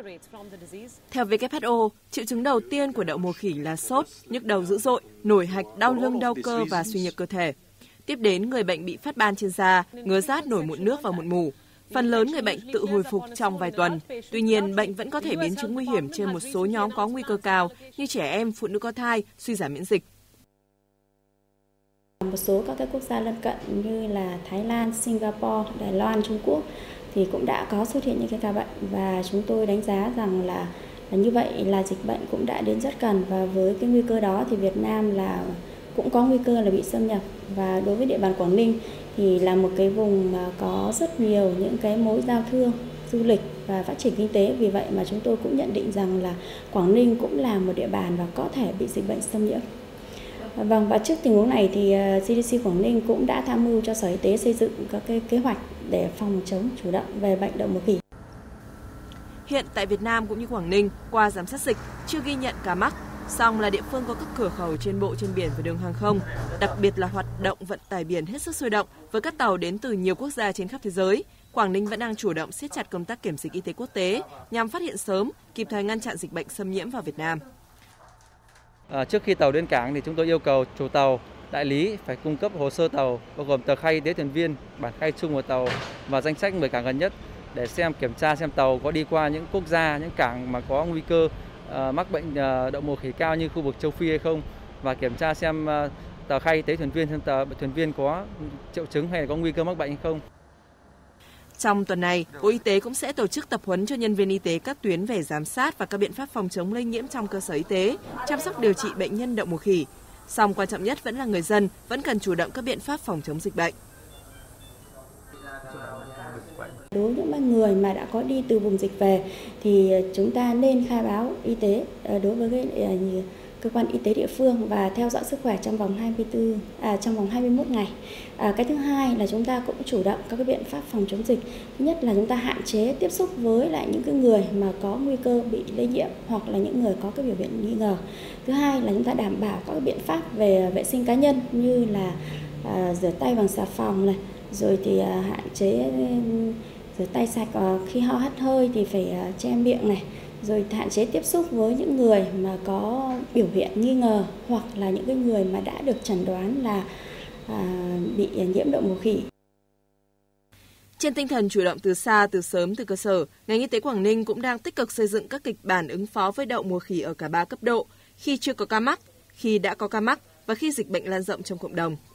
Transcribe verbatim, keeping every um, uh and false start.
Theo W H O, triệu chứng đầu tiên của đậu mùa khỉ là sốt, nhức đầu dữ dội, nổi hạch, đau lưng, đau cơ và suy nhược cơ thể. Tiếp đến, người bệnh bị phát ban trên da, ngứa rát, nổi mụn nước và mụn mủ. Phần lớn người bệnh tự hồi phục trong vài tuần. Tuy nhiên, bệnh vẫn có thể biến chứng nguy hiểm trên một số nhóm có nguy cơ cao như trẻ em, phụ nữ có thai, suy giảm miễn dịch. Một số các cái quốc gia lân cận như là Thái Lan, Singapore, Đài Loan, Trung Quốc thì cũng đã có xuất hiện những cái ca bệnh, và chúng tôi đánh giá rằng là, là như vậy là dịch bệnh cũng đã đến rất gần, và với cái nguy cơ đó thì Việt Nam là cũng có nguy cơ là bị xâm nhập. Và đối với địa bàn Quảng Ninh thì là một cái vùng mà có rất nhiều những cái mối giao thương, du lịch và phát triển kinh tế, vì vậy mà chúng tôi cũng nhận định rằng là Quảng Ninh cũng là một địa bàn và có thể bị dịch bệnh xâm nhiễm. Vâng, và trước tình huống này thì xê đê xê Quảng Ninh cũng đã tham mưu cho Sở Y tế xây dựng các cái kế hoạch để phòng chống chủ động về bệnh đậu mùa khỉ. Hiện tại Việt Nam cũng như Quảng Ninh, qua giám sát dịch chưa ghi nhận ca mắc, song là địa phương có các cửa khẩu trên bộ, trên biển và đường hàng không, đặc biệt là hoạt động vận tải biển hết sức sôi động với các tàu đến từ nhiều quốc gia trên khắp thế giới. Quảng Ninh vẫn đang chủ động siết chặt công tác kiểm dịch y tế quốc tế nhằm phát hiện sớm, kịp thời ngăn chặn dịch bệnh xâm nhiễm vào Việt Nam. À, trước khi tàu đến cảng thì chúng tôi yêu cầu chủ tàu, đại lý phải cung cấp hồ sơ tàu bao gồm tờ khai y tế thuyền viên, bản khai chung của tàu và danh sách mười cảng gần nhất để xem kiểm tra xem tàu có đi qua những quốc gia, những cảng mà có nguy cơ uh, mắc bệnh uh, đậu mùa khỉ cao như khu vực châu Phi hay không, và kiểm tra xem uh, tờ khai y tế thuyền viên xem tờ thuyền viên có triệu chứng hay là có nguy cơ mắc bệnh hay không. Trong tuần này, Bộ Y tế cũng sẽ tổ chức tập huấn cho nhân viên y tế các tuyến về giám sát và các biện pháp phòng chống lây nhiễm trong cơ sở y tế, chăm sóc điều trị bệnh nhân đậu mùa khỉ. Song quan trọng nhất vẫn là người dân vẫn cần chủ động các biện pháp phòng chống dịch bệnh. Đối với những người mà đã có đi từ vùng dịch về thì chúng ta nên khai báo y tế đối với cái cơ quan y tế địa phương và theo dõi sức khỏe trong vòng hai mươi tư à, trong vòng hai mươi mốt ngày. À, cái thứ hai là chúng ta cũng chủ động các cái biện pháp phòng chống dịch. Thứ nhất là chúng ta hạn chế tiếp xúc với lại những cái người mà có nguy cơ bị lây nhiễm hoặc là những người có cái biểu hiện nghi ngờ. Thứ hai là chúng ta đảm bảo các cái biện pháp về vệ sinh cá nhân như là à, rửa tay bằng xà phòng này, rồi thì à, hạn chế rửa tay sạch, khi ho hắt hơi thì phải à, che miệng này, rồi hạn chế tiếp xúc với những người mà có biểu hiện nghi ngờ hoặc là những cái người mà đã được chẩn đoán là à, bị nhiễm đậu mùa khỉ. Trên tinh thần chủ động từ xa, từ sớm, từ cơ sở, ngành y tế Quảng Ninh cũng đang tích cực xây dựng các kịch bản ứng phó với đậu mùa khỉ ở cả ba cấp độ, khi chưa có ca mắc, khi đã có ca mắc và khi dịch bệnh lan rộng trong cộng đồng.